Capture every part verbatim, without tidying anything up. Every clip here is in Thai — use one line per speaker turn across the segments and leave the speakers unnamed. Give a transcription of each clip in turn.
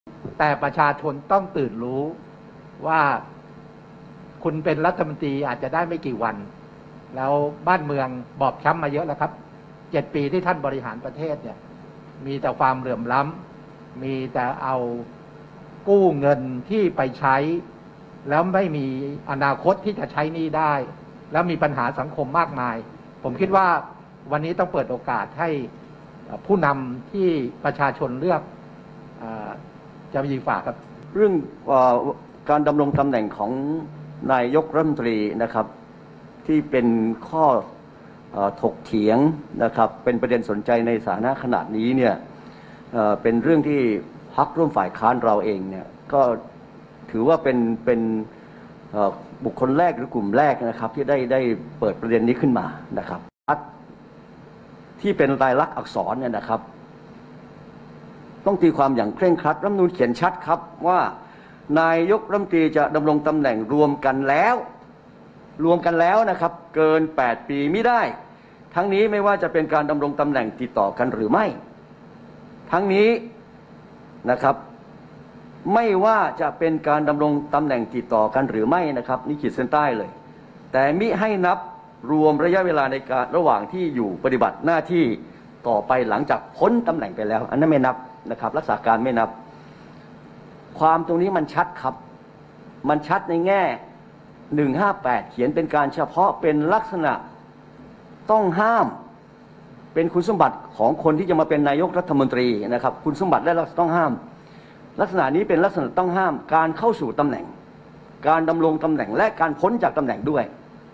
แต่ประชาชนต้องตื่นรู้ว่าคุณเป็นรัฐมนตรีอาจจะได้ไม่กี่วันแล้วบ้านเมืองบอบช้ำมาเยอะแล้วครับเจ็ดปีที่ท่านบริหารประเทศเนี่ยมีแต่ความเหลื่อมล้ำมีแต่เอากู้เงินที่ไปใช้แล้วไม่มีอนาคตที่จะใช้หนี้ได้แล้วมีปัญหาสังคมมากมายผมคิดว่าวันนี้ต้องเปิดโอกาสให้ผู้นำที่ประชาชนเลือกจะมีฝากครับ
เรื่องการดำรงตำแหน่งของนายกรัฐมนตรีนะครับที่เป็นข้อถกเถียงนะครับเป็นประเด็นสนใจในสาธารณะขนาดนี้เนี่ยเป็นเรื่องที่พรรคร่วมฝ่ายค้านเราเองเนี่ยก็ถือว่าเป็นเป็นบุคคลแรกหรือกลุ่มแรกนะครับที่ได้ได้เปิดประเด็นนี้ขึ้นมานะครับที่เป็นลายลักษณ์อักษรเนี่ยนะครับต้องตีความอย่างเคร่งครัดรัฐธรรมนูญเขียนชัดครับว่านายกรัฐมนตรีจะดำรงตำแหน่งรวมกันแล้วรวมกันแล้วนะครับเกินแปดปีไม่ได้ทั้งนี้ไม่ว่าจะเป็นการดำรงตำแหน่งติดต่อกันหรือไม่ทั้งนี้นะครับไม่ว่าจะเป็นการดำรงตำแหน่งติดต่อกันหรือไม่นะครับนี่ขีดเส้นใต้เลยแต่มิให้นับรวมระยะเวลาในการระหว่างที่อยู่ปฏิบัติหน้าที่ต่อไปหลังจากพ้นตำแหน่งไปแล้วอันนั้นไม่นับนะครับรักษาการไม่นับความตรงนี้มันชัดครับมันชัดในแง่หนึ่งห้าแปดเขียนเป็นการเฉพาะเป็นลักษณะต้องห้ามเป็นคุณสมบัติของคนที่จะมาเป็นนายกรัฐมนตรีนะครับคุณสมบัติและลักษณะต้องห้ามลักษณะนี้เป็นลักษณะต้องห้ามการเข้าสู่ตำแหน่งการดำรงตำแหน่งและการพ้นจากตำแหน่งด้วย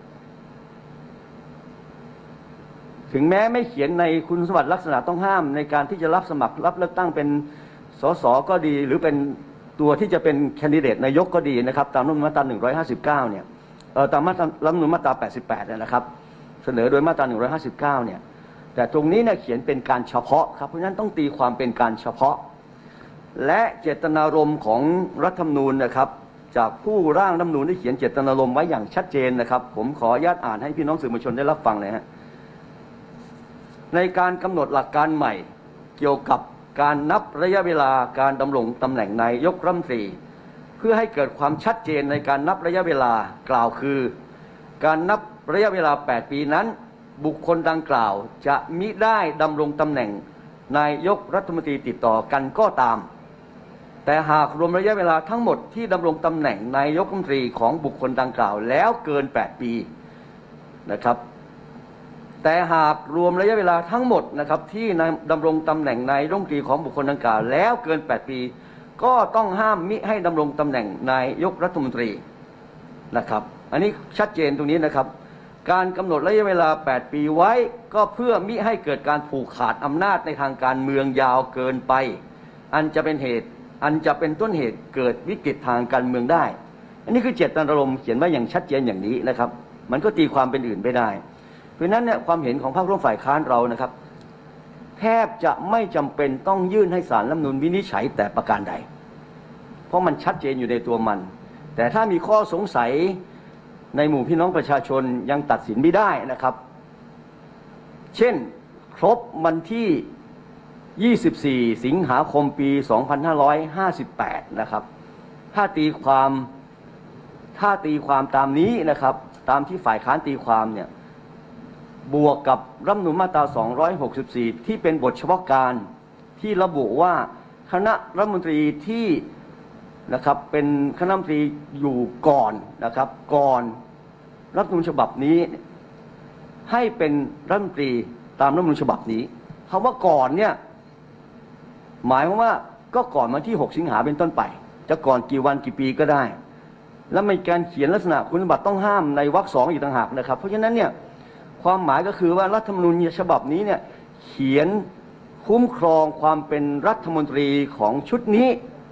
ถึงแม้ไม่เขียนในคุณสมบัติลักษณะต้องห้ามในการที่จะรับสมัครรับเลือกตั้งเป็นสสก็ดีหรือเป็นตัวที่จะเป็นแคนดิเดตนายกก็ดีนะครับตามรัฐธรรมนูญมาตราหนึ่งร้อยห้าสิบเก้าเนี่ยเอ่อตามมาตรารัฐธรรมนูญมาตราแปดสิบแปดเนี่ยนะครับเสนอโดยมาตราหนึ่งร้อยห้าสิบเก้าเนี่ยแต่ตรงนี้เนี่ยเขียนเป็นการเฉพาะครับเพราะฉะนั้นต้องตีความเป็นการเฉพาะและเจตนารมณ์ของรัฐธรรมนูญนะครับจากผู้ร่างรัฐธรรมนูญได้เขียนเจตนารมณ์ไว้อย่างชัดเจนนะครับผมขออนุญาตอ่านให้พี่น้องสื่อมวลชนได้รับฟังเลยฮะในการกำหนดหลักการใหม่เกี่ยวกับการนับระยะเวลาการดำรงตำแหน่งนายกรัฐมนตรีเพื่อให้เกิดความชัดเจนในการนับระยะเวลากล่าวคือการนับระยะเวลาแปดปีนั้นบุคคลดังกล่าวจะมิได้ดำรงตำแหน่งนายกรัฐมนตรีติดต่อกันก็ตามแต่หากรวมระยะเวลาทั้งหมดที่ดำรงตำแหน่งนายกรัฐมนตรีของบุคคลดังกล่าวแล้วเกินแปดปีนะครับแต่หากรวมระยะเวลาทั้งหมดนะครับที่ดำรงตำแหน่งนายกรัฐมนตรีของบุคคลดังกล่าวแล้วเกินแปดปีก็ต้องห้ามมิให้ดำรงตำแหน่งนายกรัฐมนตรีนะครับอันนี้ชัดเจนตรงนี้นะครับการกำหนดระยะเวลาแปดปีไว้ก็เพื่อมิให้เกิดการผูกขาดอำนาจในทางการเมืองยาวเกินไปอันจะเป็นเหตุอันจะเป็นต้นเหตุเกิดวิกฤตทางการเมืองได้อันนี้คือเจตนารมณ์เขียนไว้อย่างชัดเจนอย่างนี้นะครับมันก็ตีความเป็นอื่นไม่ได้เพราะฉะนั้นเนี่ยความเห็นของพรรคร่วมฝ่ายค้านเรานะครับแทบจะไม่จำเป็นต้องยื่นให้ศาลรัฐธรรมนูญวินิจฉัยแต่ประการใดเพราะมันชัดเจนอยู่ในตัวมันแต่ถ้ามีข้อสงสัยในหมู่พี่น้องประชาชนยังตัดสินไม่ได้นะครับเช่นครบวันที่ยี่สิบสี่สิงหาคมปีสองพันห้าร้อยห้าสิบแปดนะครับถ้าตีความถ้าตีความตามนี้นะครับตามที่ฝ่ายค้านตีความเนี่ยบวกกับรัฐธรรมนูญมาตราสองร้อยหกสิบสี่ที่เป็นบทเฉพาะการที่ระบุว่าคณะรัฐมนตรีที่นะครับเป็นคณะรัฐมนตรีอยู่ก่อนนะครับก่อนรัฐธรรมนูญฉบับนี้ให้เป็นรัฐมนตรีตามรัฐธรรมนูญฉบับนี้คำว่าก่อนเนี่ยหมายความว่าก็ก่อนวันที่หกสิงหาเป็นต้นไปจะก่อนกี่วันกี่ปีก็ได้แล้วมีการเขียนลักษณะคุณสมบัติต้องห้ามในวรรคสองอีกต่างหากนะครับเพราะฉะนั้นเนี่ยความหมายก็คือว่ารัฐธรรมนูญฉบับนี้เนี่ยเขียนคุ้มครองความเป็นรัฐมนตรีของชุดนี้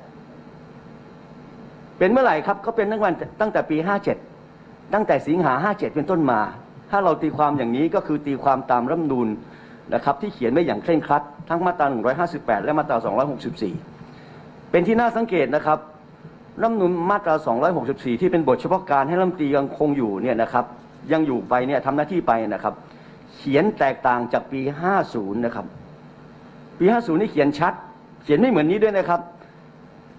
เป็นเมื่อไหร่ครับก็เป็นตั้งวันตั้งแต่ปีห้าเจ็ดตั้งแต่สิงหาห้าเจ็ดเป็นต้นมาถ้าเราตีความอย่างนี้ก็คือตีความตามรัฐธรรมนูญนะครับที่เขียนไว้อย่างเคร่งครัดทั้งมาตราหนึ่งร้อยห้าสิบแปดและมาตราสองร้อยหกสิบสี่เป็นที่น่าสังเกตนะครับรัฐธรรมนูญมาตราสองร้อยหกสิบสี่ที่เป็นบทเฉพาะการให้รัฐมนตรียังคงอยู่เนี่ยนะครับยังอยู่ไปเนี่ยทำหน้าที่ไปนะครับเขียนแตกต่างจากปีห้าสิบนะครับปีห้าสิบนี่เขียนชัดเขียนไม่เหมือนนี้ด้วยนะครับ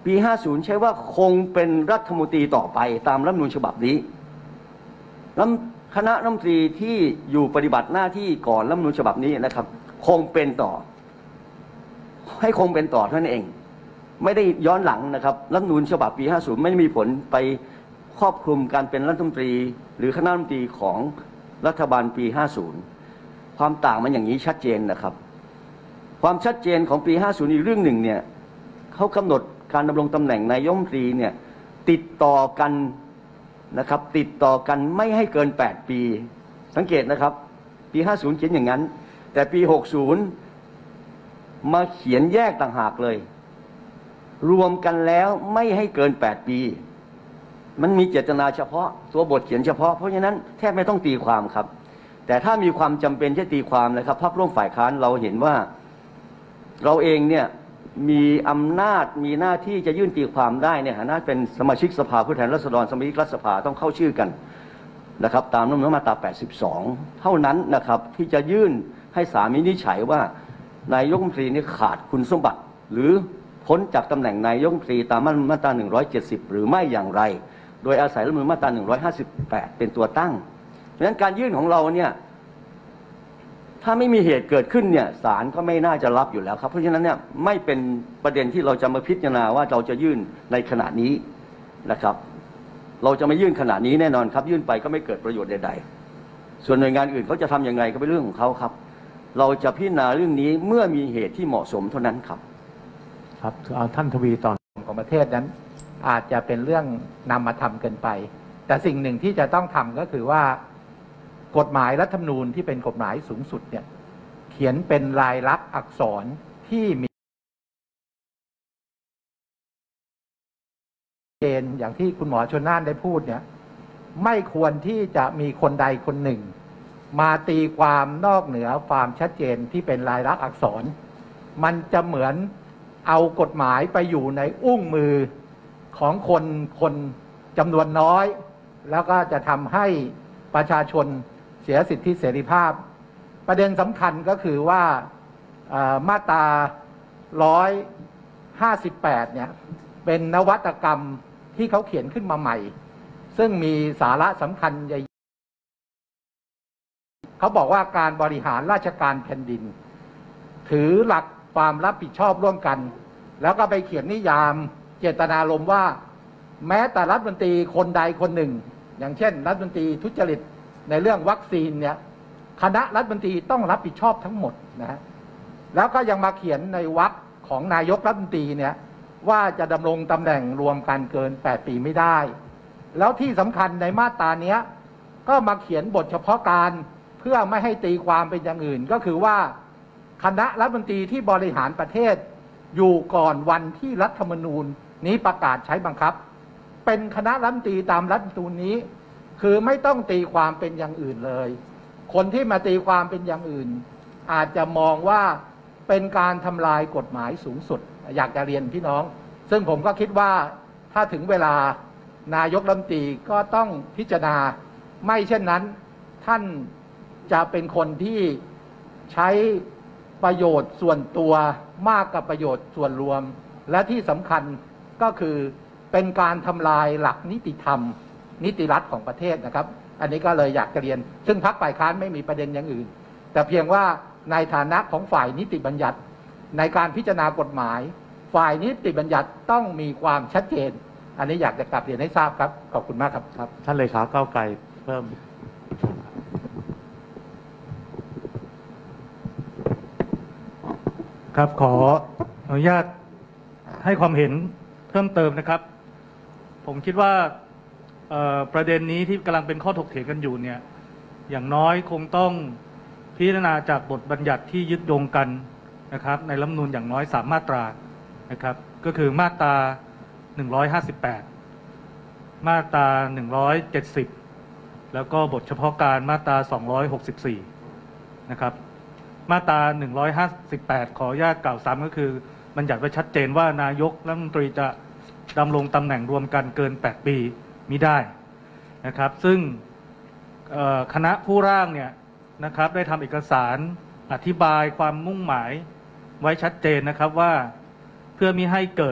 ปีห้าสิบใช้ว่าคงเป็นรัฐมนตรีต่อไปตามรัฐธรรมนูญฉบับนี้แล้วคณะรัฐมนตรีที่อยู่ปฏิบัติหน้าที่ก่อนรัฐธรรมนูญฉบับนี้นะครับคงเป็นต่อให้คงเป็นต่อเท่านั้นเองไม่ได้ย้อนหลังนะครับรัฐธรรมนูญฉบับปีห้าสิบไม่ได้มีผลไปครอบคลุมการเป็นรัฐมนตรีหรือคณะรัฐมนตรีของรัฐบาลปีห้าสิบความต่างมันอย่างนี้ชัดเจนนะครับความชัดเจนของปีห้าสิบอีกเรื่องหนึ่งเนี่ยเขากำหนดการดำรงตำแหน่งนายกรัฐมนตรีเนี่ยติดต่อกันนะครับติดต่อกันไม่ให้เกินแปดปีสังเกตนะครับปีห้าสิบเขียนอย่างนั้นแต่ปีหกสิบมาเขียนแยกต่างหากเลยรวมกันแล้วไม่ให้เกินแปดปีมันมีเจตนาเฉพาะตัวบทเขียนเฉพาะเพราะฉะนั้นแทบไม่ต้องตีความครับแต่ถ้ามีความจำเป็นที่ตีความนะครับพรรคร่วมฝ่ายค้านเราเห็นว่าเราเองเนี่ยมีอำนาจมีหน้าที่จะยื่นตีความได้ในฐานะเป็นสมาชิกสภาผู้แทนราษฎรสมาชิกรัฐสภาต้องเข้าชื่อกันนะครับตามรัฐธรรมนูญมาตราแปดสิบสองเท่านั้นนะครับที่จะยื่นให้ศาลวินิจฉัยว่านายกรัฐมนตรีนี่ขาดคุณสมบัติหรือพ้นจากตำแหน่งนายกรัฐมนตรีตามมาตราหนึ่งร้อยเจ็ดสิบหรือไม่อย่างไรโดยอาศัยรัฐธรรมนูญมาตราหนึ่งร้อยห้าสิบแปดเป็นตัวตั้งเพราะฉะนั้นการยื่นของเราเนี่ยถ้าไม่มีเหตุเกิดขึ้นเนี่ยศาลก็ไม่น่าจะรับอยู่แล้วครับเพราะฉะนั้นเนี่ยไม่เป็นประเด็นที่เราจะมาพิจารณาว่าเราจะยื่นในขณะนี้นะครับเราจะไม่ยื่นขณะนี้แน่นอนครับยื่นไปก็ไม่เกิดประโยชน์ใดๆส่วนหน่วยงานอื่นเขาจะทำยังไงก็เป็นเรื่องของเขาครับเราจะพิจารณาเรื่องนี้เมื่อมีเหตุที่เหมาะสมเท่านั้นครับ
ครับเอาท่านทวีตอนของประเทศนั้นอาจจะเป็นเรื่องนำมาทำเกินไปแต่สิ่งหนึ่งที่จะต้องทำก็คือว่ากฎหมายรัฐธรรมนูญที่เป็นกฎหมายสูงสุดเนี่ยเขียนเป็นลายลักษณ์อักษรที่มีเกณฑ์อย่างที่คุณหมอชลน่านได้พูดเนี่ยไม่ควรที่จะมีคนใดคนหนึ่งมาตีความนอกเหนือความชัดเจนที่เป็นลายลักษณ์อักษรมันจะเหมือนเอากฎหมายไปอยู่ในอุ้งมือของคนคนจำนวนน้อยแล้วก็จะทำให้ประชาชนเสียสิทธิเสรีภาพประเด็นสำคัญก็คือว่ามาตราหนึ่งร้อยห้าสิบแปดเนี่ยเป็นนวัตกรรมที่เขาเขียนขึ้นมาใหม่ซึ่งมีสาระสำคัญใหญ่เขาบอกว่าการบริหารราชการแผ่นดินถือหลักความรับผิดชอบร่วมกันแล้วก็ไปเขียนนิยามเจตนารมณ์ว่าแม้แต่รัฐมนตรีคนใดคนหนึ่งอย่างเช่นรัฐมนตรีทุจริตในเรื่องวัคซีนเนี่ยคณะรัฐมนตรีต้องรับผิดชอบทั้งหมดนะแล้วก็ยังมาเขียนในวรรคของนายกรัฐมนตรีเนี่ยว่าจะดำรงตำแหน่งรวมกันเกินแปดปีไม่ได้แล้วที่สำคัญในมาตราเนี้ยก็มาเขียนบทเฉพาะการเพื่อไม่ให้ตีความเป็นอย่างอื่นก็คือว่าคณะรัฐมนตรีที่บริหารประเทศอยู่ก่อนวันที่รัฐธรรมนูญนี้ประกาศใช้บังคับเป็นคณะรัฐมนตรีตามรัฐธรรมนูญนี้คือไม่ต้องตีความเป็นอย่างอื่นเลยคนที่มาตีความเป็นอย่างอื่นอาจจะมองว่าเป็นการทำลายกฎหมายสูงสุดอยากจะเรียนพี่น้องซึ่งผมก็คิดว่าถ้าถึงเวลานายกรัฐมนตรีก็ต้องพิจารณาไม่เช่นนั้นท่านจะเป็นคนที่ใช้ประโยชน์ส่วนตัวมากกว่าประโยชน์ส่วนรวมและที่สำคัญก็คือเป็นการทำลายหลักนิติธรรมนิติรัฐของประเทศนะครับอันนี้ก็เลยอยากจะเรียนซึ่งพรรคฝ่ายค้านไม่มีประเด็นอย่างอื่นแต่เพียงว่าในฐานะของฝ่ายนิติบัญญัติในการพิจารณากฎหมายฝ่ายนิติบัญญัติต้องมีความชัดเจนอันนี้อยากจะกลับเรียนให้ทราบครับขอบคุณมากครับครับ
ท่านเลขาก้าวไกลเพิ่มครับขออนุญาตให้ความเห็นเพิ่มเติมนะครับผมคิดว่าประเด็นนี้ที่กำลังเป็นข้อถกเถียงกันอยู่เนี่ยอย่างน้อยคงต้องพิจารณาจากบทบัญญัติที่ยึดโยงกันนะครับในรัฐธรรมนูญอย่างน้อยสามมาตรานะครับก็คือมาตราหนึ่งร้อยห้าสิบแปดมาตราหนึ่งร้อยเจ็ดสิบแล้วก็บทเฉพาะการมาตราสองร้อยหกสิบสี่นะครับมาตราหนึ่งร้อยห้าสิบแปดขออนุญาตกล่าวซ้ำก็คือบัญญัติไว้ชัดเจนว่านายกรัฐมนตรีจะดำรงตำแหน่งรวมกันเกินแปดปีมิได้นะครับซึ่งคณะผู้ร่างเนี่ยนะครับได้ทำเอกสารอธิบายความมุ่งหมายไว้ชัดเจนนะครับว่าเพื่อมิให้เกิด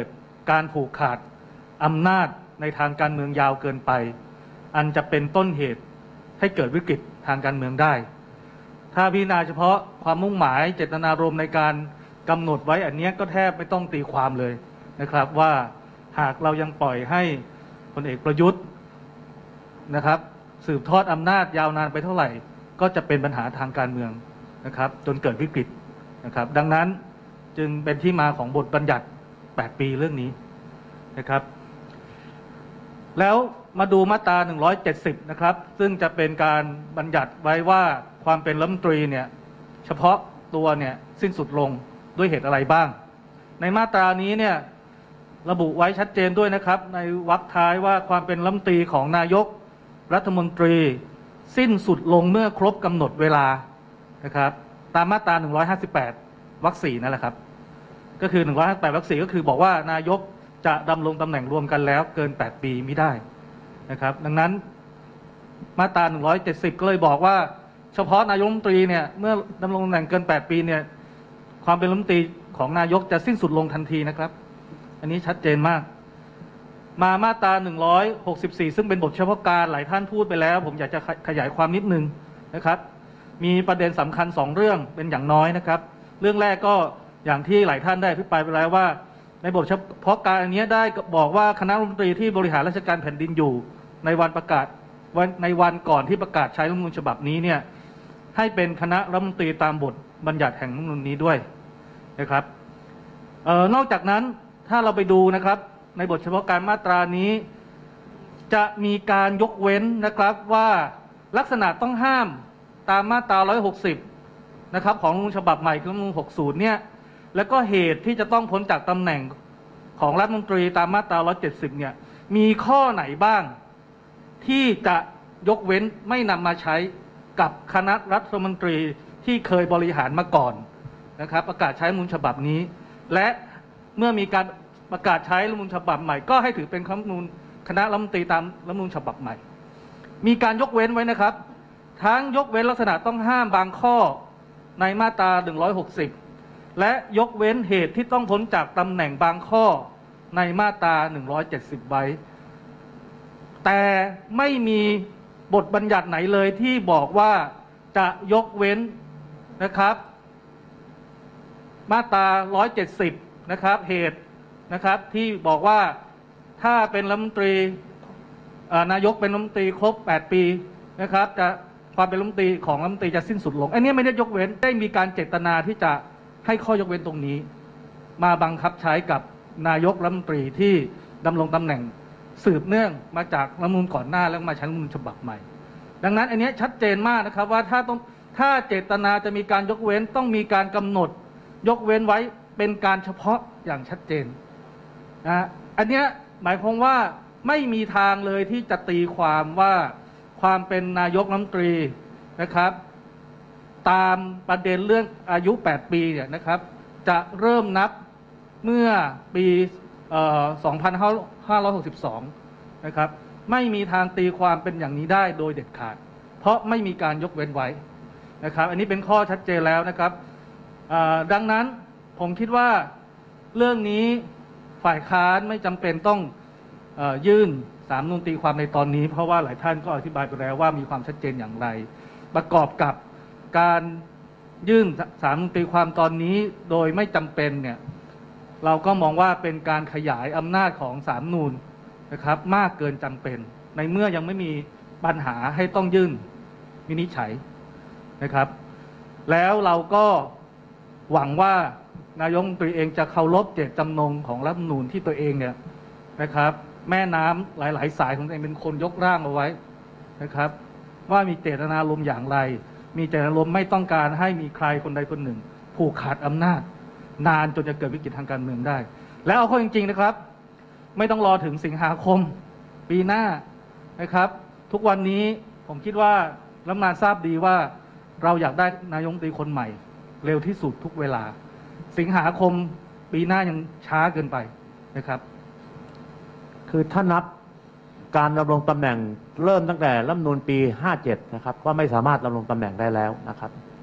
การผูกขาดอำนาจในทางการเมืองยาวเกินไปอันจะเป็นต้นเหตุให้เกิดวิกฤตทางการเมืองได้ถ้าพิจารณาเฉพาะความมุ่งหมายเจตนารมณ์ในการกำหนดไว้อันนี้ก็แทบไม่ต้องตีความเลยนะครับว่าหากเรายังปล่อยให้พลเอกประยุทธ์นะครับสืบทอดอำนาจยาวนานไปเท่าไหร่ก็จะเป็นปัญหาทางการเมืองนะครับจนเกิดวิกฤตนะครับดังนั้นจึงเป็นที่มาของบทบัญญัติแปดปีเรื่องนี้นะครับแล้วมาดูมาตราหนึ่งร้อยเจ็ดสิบนะครับซึ่งจะเป็นการบัญญัติไว้ว่าความเป็นรัฐมนตรีเนี่ยเฉพาะตัวเนี่ยสิ้นสุดลงด้วยเหตุอะไรบ้างในมาตรานี้เนี่ยระบุไว้ชัดเจนด้วยนะครับในวรรคท้ายว่าความเป็นรัฐมนตรีของนายกรัฐมนตรีสิ้นสุดลงเมื่อครบกำหนดเวลานะครับตามมาตราหนึ่งร้อยห้าสิบแปดวรรคสี่นั่นแหละครับก็คือหนึ่งร้อยห้าสิบแปดวรรคสี่ก็คือบอกว่านายกจะดำรงตำแหน่งรวมกันแล้วเกินแปดปีไม่ได้นะครับดังนั้นมาตราหนึ่งร้อยเจ็ดสิบก็เลยบอกว่าเฉพาะนายกรัฐมนตรีเนี่ยเมื่อดำรงตำแหน่งเกินแปดปีเนี่ยความเป็นรัฐมนตรีของนายกจะสิ้นสุดลงทันทีนะครับอันนี้ชัดเจนมากมามาตราหนึ่งร้อยหกสิบสี่ซึ่งเป็นบทเฉพาะการหลายท่านพูดไปแล้วผมอยากจะขยายความนิดนึงนะครับมีประเด็นสำคัญสองเรื่องเป็นอย่างน้อยนะครับเรื่องแรกก็อย่างที่หลายท่านได้อภิปรายไปแล้วว่าในบทเฉพาะการอันนี้ได้บอกว่าคณะรัฐมนตรีที่บริหารราชการแผ่นดินอยู่ในวันประกาศในวันก่อนที่ประกาศใช้รัฐธรรมนูญฉบับนี้เนี่ยให้เป็นคณะรัฐมนตรีตามบทบัญญัติแห่งรัฐธรรมนูญนี้ด้วยนะครับเอ่อนอกจากนั้นถ้าเราไปดูนะครับในบทเฉพาะการมาตรานี้จะมีการยกเว้นนะครับว่าลักษณะต้องห้ามตามมาตราหนึ่งร้อยหกสิบนะครับของรัฐธรรมนูญฉบับใหม่คือรัฐธรรมนูญหกสิบเนี่ยแล้วก็เหตุที่จะต้องพ้นจากตำแหน่งของรัฐมนตรีตามมาตราหนึ่งร้อยเจ็ดสิบเนี่ยมีข้อไหนบ้างที่จะยกเว้นไม่นำมาใช้กับคณะรัฐมนตรีที่เคยบริหารมาก่อนนะครับประกาศใช้รัฐธรรมนูญฉบับนี้และเมื่อมีการประกาศใช้รัฐธรรมนูญฉบับใหม่ก็ให้ถือเป็นรัฐธรรมนูญคณะรัฐมนตรีตามรัฐธรรมนูญฉบับใหม่มีการยกเว้นไว้นะครับทั้งยกเว้นลักษณะต้องห้ามบางข้อในมาตราหนึ่งร้อยหกสิบและยกเว้นเหตุที่ต้องพ้นจากตำแหน่งบางข้อในมาตราหนึ่งร้อยเจ็ดสิบไว้แต่ไม่มีบทบัญญัติไหนเลยที่บอกว่าจะยกเว้นนะครับมาตราหนึ่งร้อยเจ็ดสิบนะครับเหตุนะครับที่บอกว่าถ้าเป็นรัฐมนตรีนายกเป็นรัฐมนตรีครบแปดปีนะครับจะความเป็นรัฐมนตรีของรัฐมนตรีจะสิ้นสุดลงอันนี้ไม่ได้ยกเว้นได้มีการเจตนาที่จะให้ข้อยกเว้นตรงนี้มาบังคับใช้กับนายกรัฐมนตรีที่ดำรงตำแหน่งสืบเนื่องมาจากรัฐธรรมนูญก่อนหน้าแล้วมาใช้รัฐธรรมนูญฉบับใหม่ดังนั้นอันนี้ชัดเจนมากนะครับว่าถ้าต้องถ้าเจตนาจะมีการยกเว้นต้องมีการกำหนดยกเว้นไว้เป็นการเฉพาะอย่างชัดเจนนะอันนี้หมายความว่าไม่มีทางเลยที่จะตีความว่าความเป็นนายกรัฐมนตรีนะครับตามประเด็นเรื่องอายุแปดปีเนี่ยนะครับจะเริ่มนับเมื่อปีสองพันห้าร้อยหกสิบสองนะครับไม่มีทางตีความเป็นอย่างนี้ได้โดยเด็ดขาดเพราะไม่มีการยกเว้นไว้นะครับอันนี้เป็นข้อชัดเจนแล้วนะครับดังนั้นผมคิดว่าเรื่องนี้ฝ่ายค้านไม่จำเป็นต้องเอ่อยื่นสามนูนตีความในตอนนี้เพราะว่าหลายท่านก็อธิบายไปแล้วว่ามีความชัดเจนอย่างไรประกอบกับการยื่นสามนูนตีความตอนนี้โดยไม่จำเป็นเนี่ยเราก็มองว่าเป็นการขยายอำนาจของสามนูนนะครับมากเกินจำเป็นในเมื่อยังไม่มีปัญหาให้ต้องยื่นวินิจฉัยนะครับแล้วเราก็หวังว่านายกรัฐมนตรีเองจะเคารพเจตจำนงของรัฐธรรมนูญที่ตัวเองเนี่ยนะครับแม่น้ำหลายๆสายของตัวเองเป็นคนยกร่างเอาไว้นะครับว่ามีเจตนารมณ์อย่างไรมีเจตนารมณ์ไม่ต้องการให้มีใครคนใดคนหนึ่งผูกขาดอำนาจนานจนจะเกิดวิกฤตทางการเมืองได้แล้วเอาเข้าจริงๆนะครับไม่ต้องรอถึงสิงหาคมปีหน้านะครับทุกวันนี้ผมคิดว่ารัฐบาลทราบดีว่าเราอยากได้นายกรัฐมนตรีคนใหม่เร็วที่สุดทุกเวลาสิงหาคมปีหน้ายังช้าเกินไปนะครับ
คือถ้านับการดำรงตำแหน่งเริ่มตั้งแต่รัฐธรรมนูญปีห้าเจ็ดนะครับก็ไม่สามารถดำรงตำแหน่งได้แล้วนะครับ